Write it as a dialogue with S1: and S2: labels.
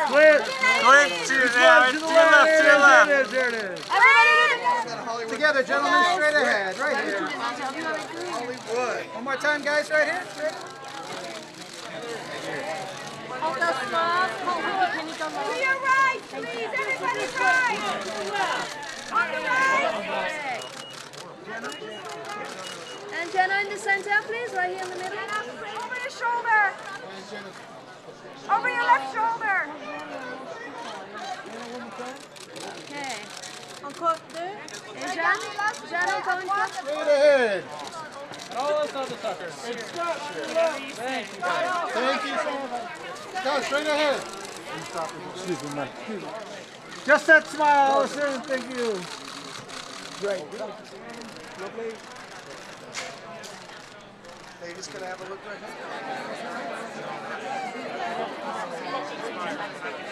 S1: Quick to your left, to your left.
S2: There it is. Everybody together, gentlemen, straight ahead, right here. Hollywood. One more time, guys, right here. Straight.
S3: To your right, please, everybody's right. On the right.
S4: And Jenna in the center, please, right here in the middle.
S3: Over your shoulder. Over your left shoulder.
S4: Okay. Encore deux. Et Jeanne, encore une fois.
S2: Straight ahead.
S1: All us other suckers.
S2: Thank you so much. Go straight ahead. Excuse me, Mike.
S5: Just that smile, Allison. Thank you.
S2: Great. Lovely. Ladies, can I have a look right here?